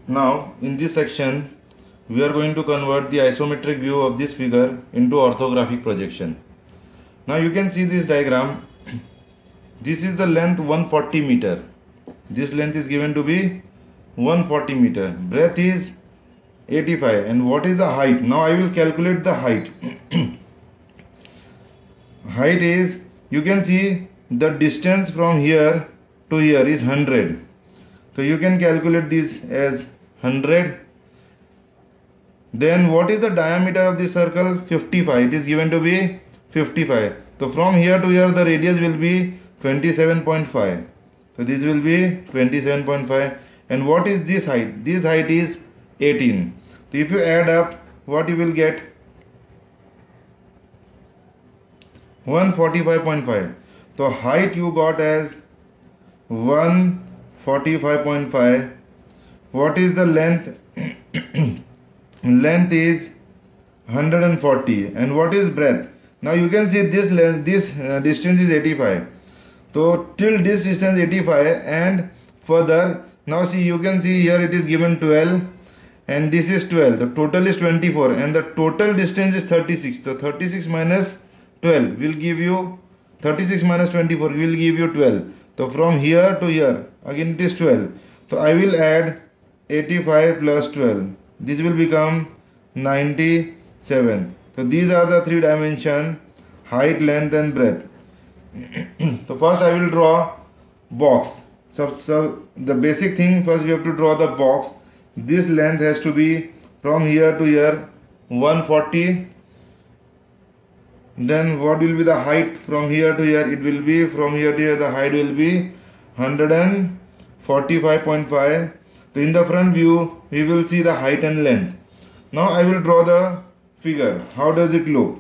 Now in this section we are going to convert the isometric view of this figure into orthographic projection. Now you can see this diagram. This is the length 140 meter. This length is given to be 140 meter. Breadth is 85. And what is the height? Now I will calculate the height. Height is, you can see the distance from here to here is 100. So you can calculate this as 100. Then what is the diameter of the circle? 55. It is given to be 55. So from here to here the radius will be 27.5. So this will be 27.5. And what is this height? This height is 18. So if you add up, what you will get? 145.5. So height you got as 145.5. What is the length? Length is 140. And what is breadth? Now you can see this length, this distance is 85. So till this distance 85 and further. Now see, you can see here it is given 12 and this is 12. The total is 24 and the total distance is 36. So 36 minus 12 will give you 36 minus 24 will give you 12. So from here to here again it is 12. So I will add 85 plus 12. This will become 97. So these are the three dimensions: height, length and breadth. So first I will draw box. So the basic thing, first we have to draw the box. This length has to be from here to here 140. Then what will be the height from here to here? It will be from here to here the height will be 145.5. So in the front view we will see the height and length. Now I will draw the figure. How does it look?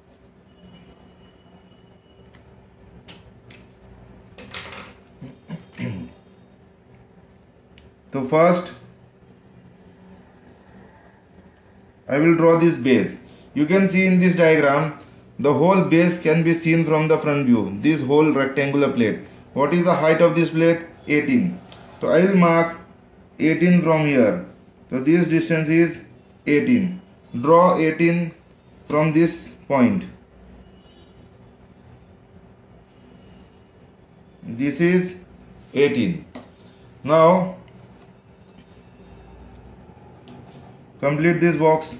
So first I will draw this base. You can see in this diagram the whole base can be seen from the front view. This whole rectangular plate. What is the height of this plate? 18. So I will mark 18 from here. So this distance is 18. Draw 18 from this point. This is 18. Now complete this box.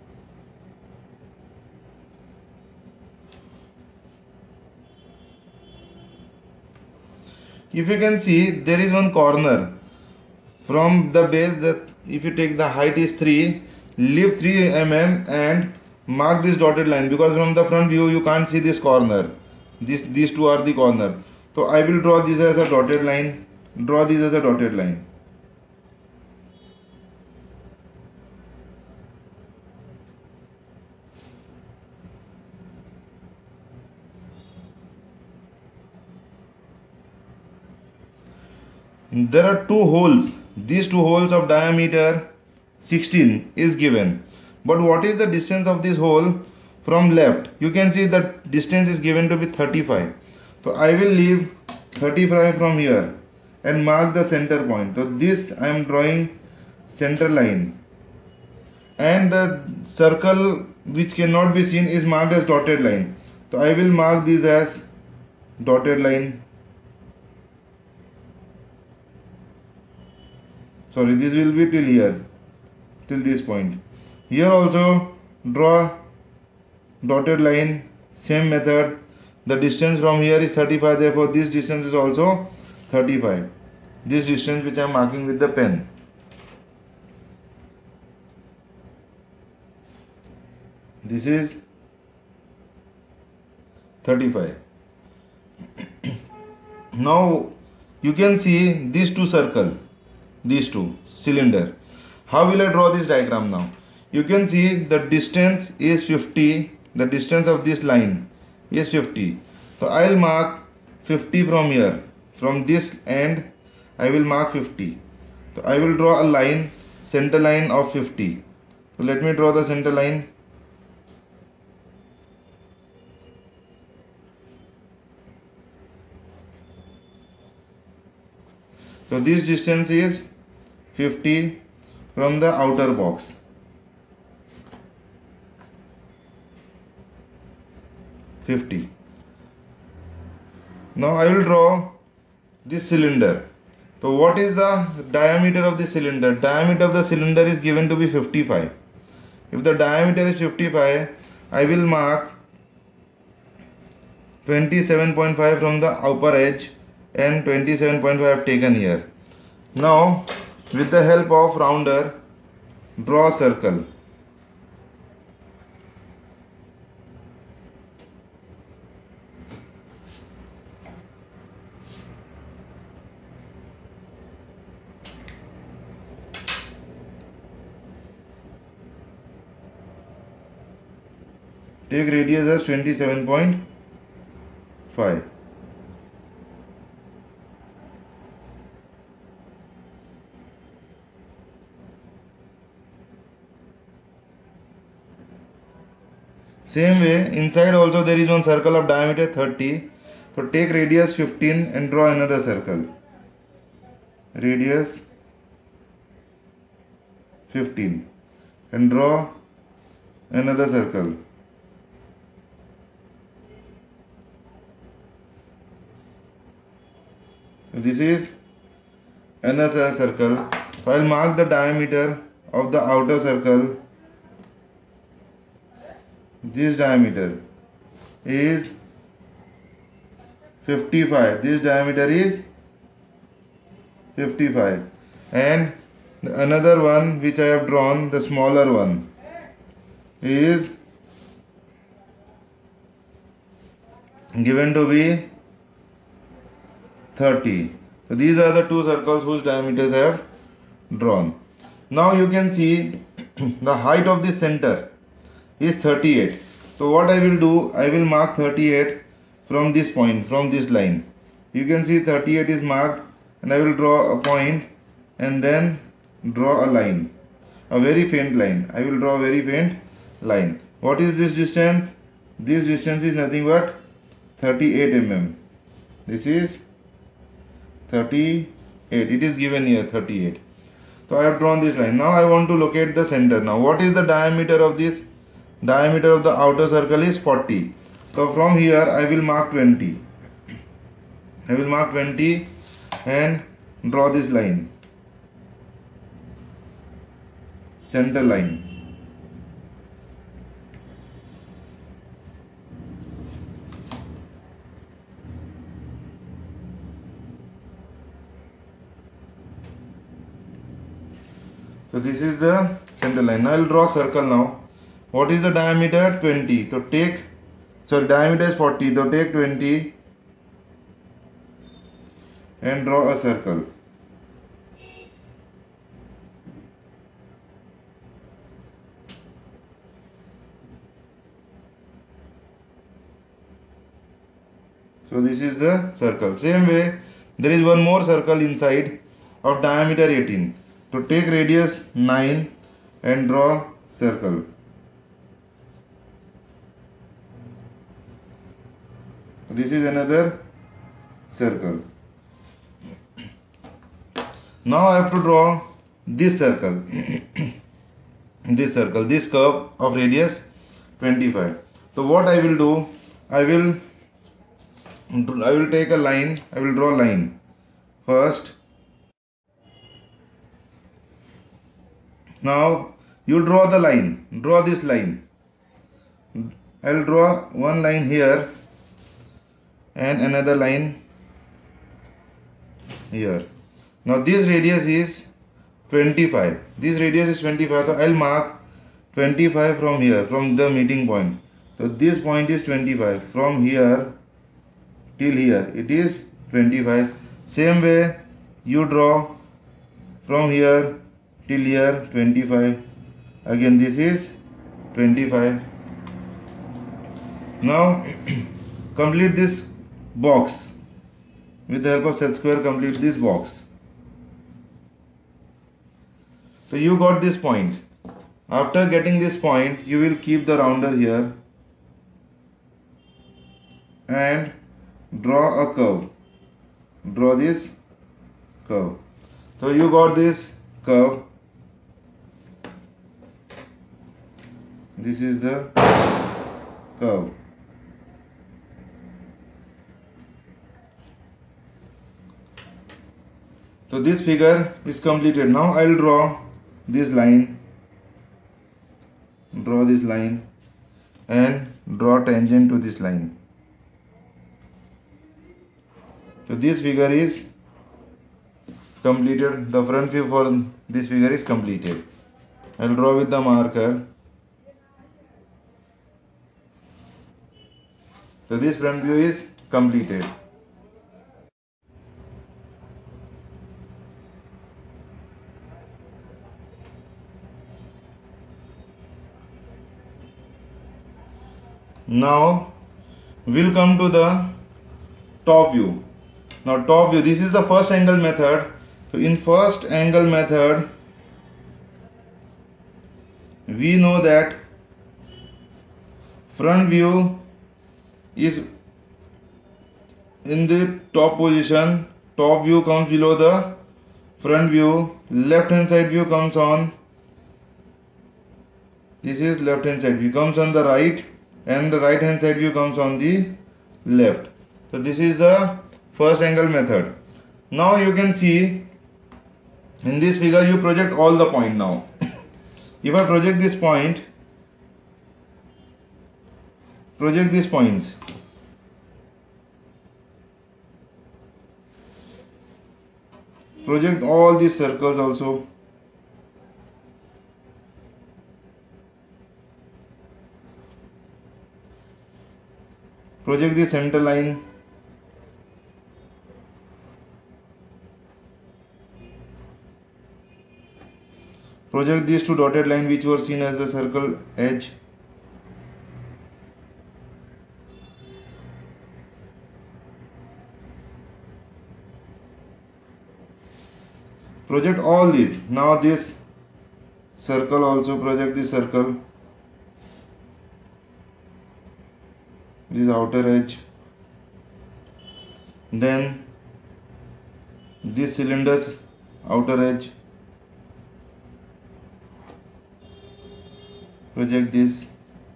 If you can see, there is one corner from the base that if you take the height is 3, leave 3 mm and mark this dotted line, because from the front view you can't see this corner. These two are the corner. So I will draw this as a dotted line. Draw this as a dotted line. There are two holes. These two holes of diameter 16 is given. But what is the distance of this hole from left? You can see that distance is given to be 35. So I will leave 35 from here and mark the center point. So this I am drawing center line. And the circle which cannot be seen is marked as dotted line. So I will mark this as dotted line. Sorry, this will be till here, till this point. Here also draw dotted line, same method. The distance from here is 35, therefore this distance is also 35. This distance which I am marking with the pen. This is 35. Now you can see these two circles. These two cylinder. How will I draw this diagram now? You can see the distance is 50. The distance of this line is 50. So I will mark 50 from here. From this end I will mark 50. So I will draw a line, center line of 50. So let me draw the center line. So this distance is 50. from the outer box. $50. Now I will draw this cylinder. So what is the diameter of the cylinder? Diameter of the cylinder is given to be 55. If the diameter is 55, I will mark 27.5 from the upper edge and 27.5 I have taken here. Now with the help of rounder, draw a circle. Take radius as 27.5. Same way, inside also there is one circle of diameter 30. So take radius 15 and draw another circle. Radius 15 and draw another circle. This is another circle. So I will mark the diameter of the outer circle. This diameter is 55. This diameter is 55. And another one which I have drawn, the smaller one, is given to be 30. So these are the two circles whose diameters I have drawn. Now you can see the height of the center is 38. So what I will do, I will mark 38 from this point, from this line. You can see 38 is marked, and I will draw a point and then draw a line, a very faint line. I will draw a very faint line. What is this distance? This distance is nothing but 38 mm. This is 38. It is given here 38. So I have drawn this line. Now I want to locate the center. Now what is the diameter of this? Diameter of the outer circle is 40. So from here I will mark 20. I will mark 20 and draw this line. Center line. So this is the center line. Now I will draw a circle now. What is the diameter? 20. So diameter is 40. So take 20 and draw a circle. So this is the circle. Same way, there is one more circle inside of diameter 18. So take radius 9 and draw circle. This is another circle. Now I have to draw this circle. This curve of radius 25. So what I will do, I will take a line. I will draw a line first. Now you draw the line. Draw this line. I will draw one line here and another line here. Now this radius is 25. This radius is 25. So I will mark 25 from here, from the meeting point. So this point is 25. From here till here it is 25. Same way you draw from here till here 25. Again this is 25. Now complete this box. With the help of set square, complete this box. So you got this point. After getting this point, you will keep the rounder here and draw a curve. Draw this curve. So you got this curve. This is the curve. So this figure is completed. Now I will draw this line, and draw tangent to this line. So this figure is completed. The front view for this figure is completed. I will draw with the marker. So this front view is completed. Now we'll come to the top view. Now top view, this is the first angle method. So in first angle method, we know that front view is in the top position. Top view comes below the front view. Left hand side view comes on. This is left hand side view comes on the right, and the right hand side view comes on the left. So this is the first angle method. Now you can see in this figure you project all the point. Now if I project this point, project these points. Project all these circles also. Project the center line. Project these two dotted lines which were seen as the circle edge. Project all these. Now this circle also, project this circle, this outer edge. Then this cylinder's outer edge. Project this.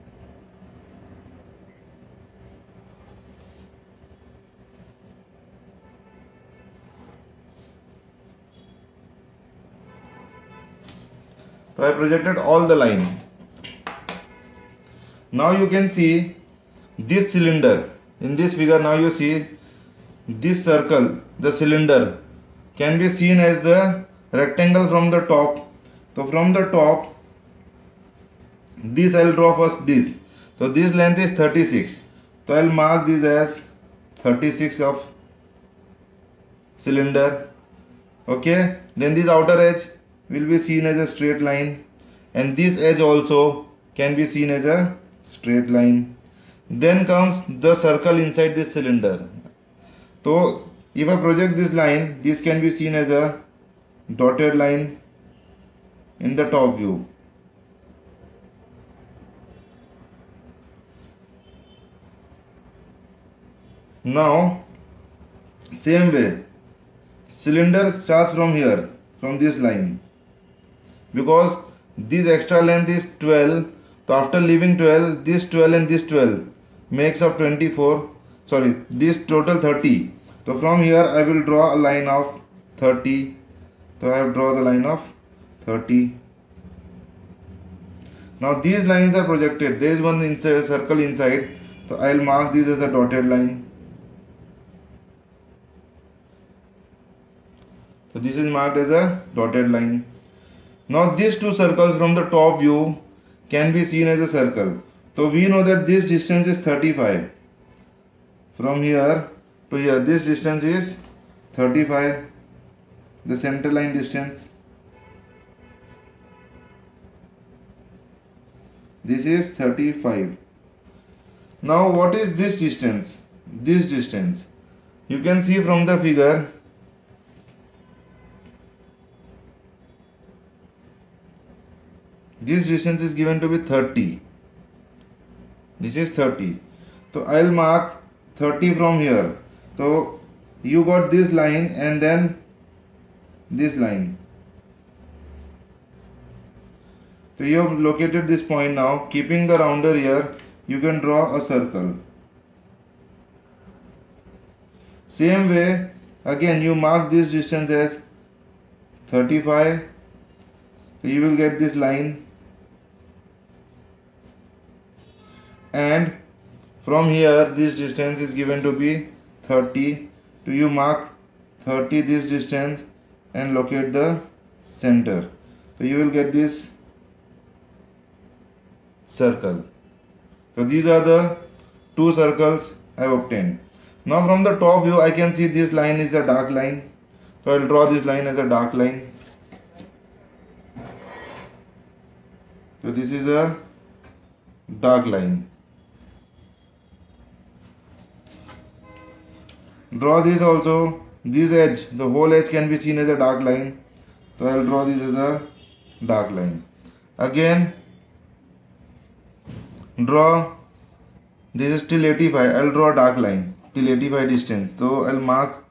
So I projected all the line. Now you can see this cylinder in this figure. Now you see this circle, the cylinder, can be seen as the rectangle from the top. So from the top, this I will draw first this. So this length is 36. So I will mark this as 36 of cylinder. Okay. Then this outer edge will be seen as a straight line, and this edge also can be seen as a straight line. Then comes the circle inside this cylinder. So if I project this line, this can be seen as a dotted line in the top view. Now same way, cylinder starts from here, from this line, because this extra length is 12. So after leaving 12, this 12 and this 12 makes up 24. Sorry, this total 30. So from here I will draw a line of 30. So I have drawn the line of 30. Now these lines are projected. There is one circle inside. So I will mark this as a dotted line. So this is marked as a dotted line. Now these two circles from the top view can be seen as a circle. So we know that this distance is 35. From here to here, this distance is 35. The center line distance. This is 35. Now what is this distance? This distance. You can see from the figure. This distance is given to be 30. This is 30. So I will mark 30 from here. So you got this line and then this line. So you have located this point now. Keeping the rounder here, you can draw a circle. Same way, again you mark this distance as 35. So you will get this line, and from here this distance is given to be 30. So you mark 30 this distance and locate the center. So you will get this circle. So these are the two circles I have obtained. Now from the top view I can see this line is a dark line. So I will draw this line as a dark line. So this is a dark line. Draw this also. This edge, the whole edge can be seen as a dark line. So I will draw this as a dark line. Again draw, this is till 85. I will draw a dark line till 85 distance. So I will mark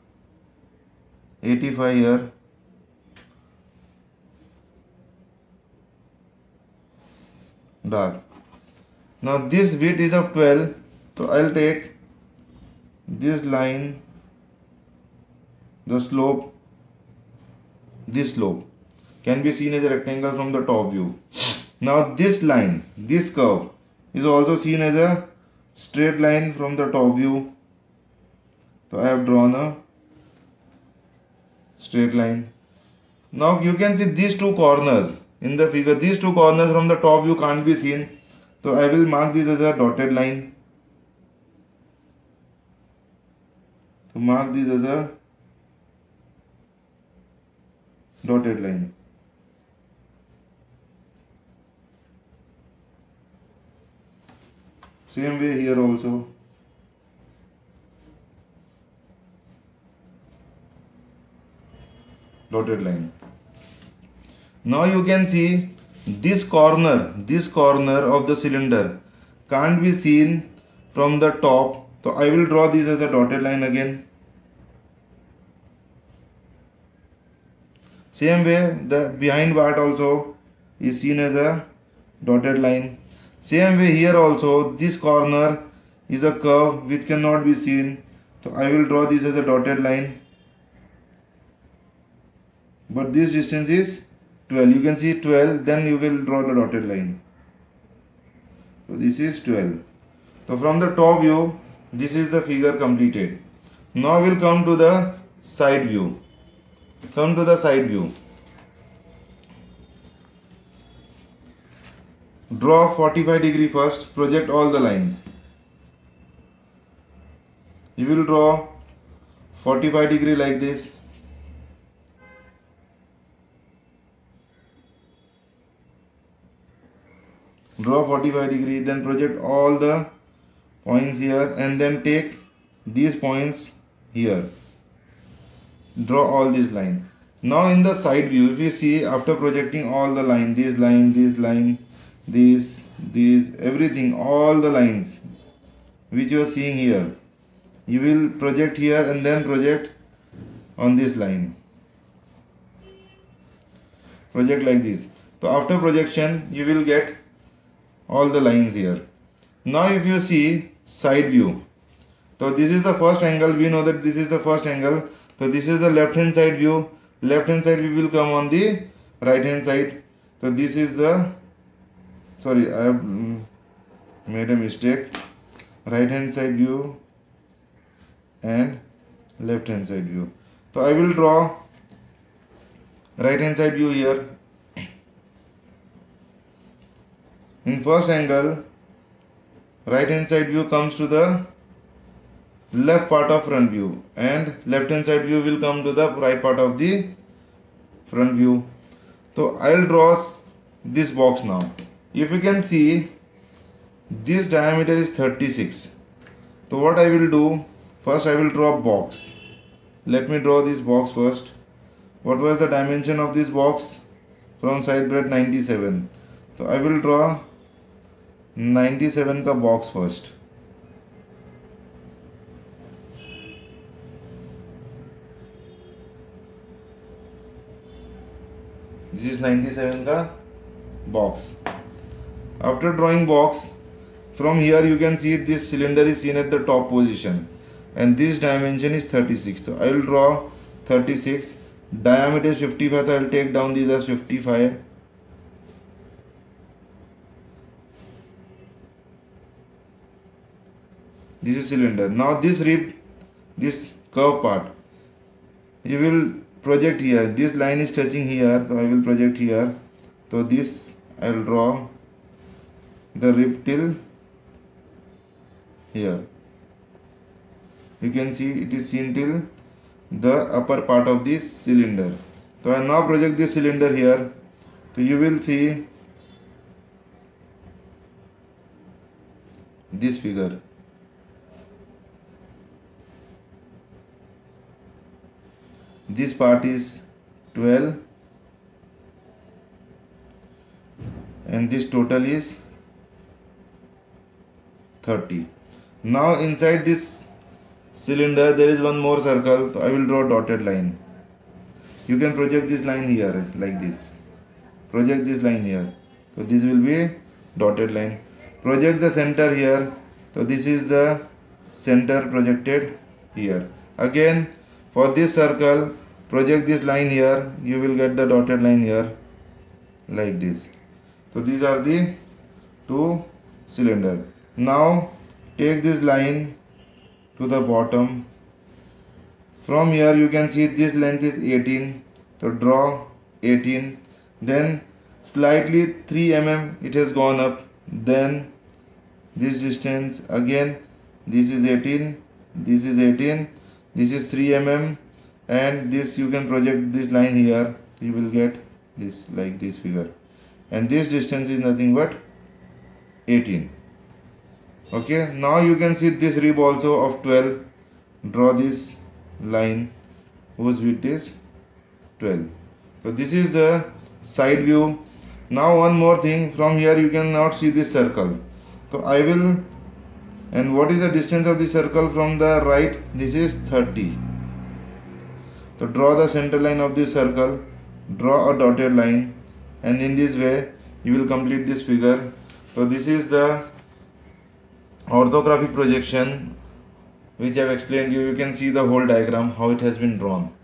85 here. Dark. Now this width is of 12. So I will take this line, the slope, this slope can be seen as a rectangle from the top view. Now this line, this curve is also seen as a straight line from the top view. So I have drawn a straight line. Now you can see these two corners in the figure. These two corners from the top view can't be seen. So I will mark this as a dotted line. So mark this as a dotted line. Same way here also. Dotted line. Now you can see this corner of the cylinder can't be seen from the top. So I will draw this as a dotted line again. Same way the behind part also is seen as a dotted line. Same way here also this corner is a curve which cannot be seen. So I will draw this as a dotted line. But this distance is 12. You can see 12, then you will draw the dotted line. So this is 12. So from the top view, this is the figure completed. Now we'll come to the side view. Come to the side view. Draw 45 degree first, project all the lines. You will draw 45 degree like this. Draw 45 degree, then project all the points here and then take these points here. Draw all these lines. Now in the side view, if you see after projecting all the line, this line, this line, these, everything, all the lines which you are seeing here, you will project here and then project on this line. Project like this. So after projection, you will get all the lines here. Now if you see side view, so this is the first angle. We know that this is the first angle. So this is the left hand side view. Left hand side view will come on the right hand side. So this is the, sorry, I have made a mistake. Right hand side view and left hand side view. So I will draw right hand side view here. In first angle, right hand side view comes to the left part of front view and left hand side view will come to the right part of the front view. So I will draw this box now. If you can see, this diameter is 36. So what I will do, first I will draw a box. Let me draw this box first. What was the dimension of this box? From side breadth 97. So I will draw 97 का box first. This is 97 का box. After drawing box, from here you can see this cylinder is seen at the top position and this dimension is 36. So I will draw 36. Diameter is 55, so I will take down these as 55. This is cylinder. Now this rib, this curve part, you will project here. This line is touching here, so I will project here. So this I will draw the rib till here. You can see it is seen till the upper part of this cylinder. So I now project this cylinder here. So you will see this figure. This part is 12 and this total is 30. Now inside this cylinder there is one more circle, so I will draw dotted line. You can project this line here like this. Project this line here. So this will be dotted line. Project the center here. So this is the center projected here. Again, for this circle, project this line here. You will get the dotted line here like this. So these are the two cylinders. Now take this line to the bottom. From here you can see this length is 18. So draw 18. Then slightly 3 mm it has gone up. Then this distance again, this is 18, this is 18, this is 3 mm, and this you can project this line here. You will get this like this figure, and this distance is nothing but 18. Okay, now you can see this rib also of 12. Draw this line whose width is 12. So this is the side view. Now one more thing, from here you cannot see this circle. So I will, and what is the distance of the circle from the right? This is 30. So draw the center line of this circle, draw a dotted line, and in this way you will complete this figure. So this is the orthographic projection which I have explained you. You can see the whole diagram how it has been drawn.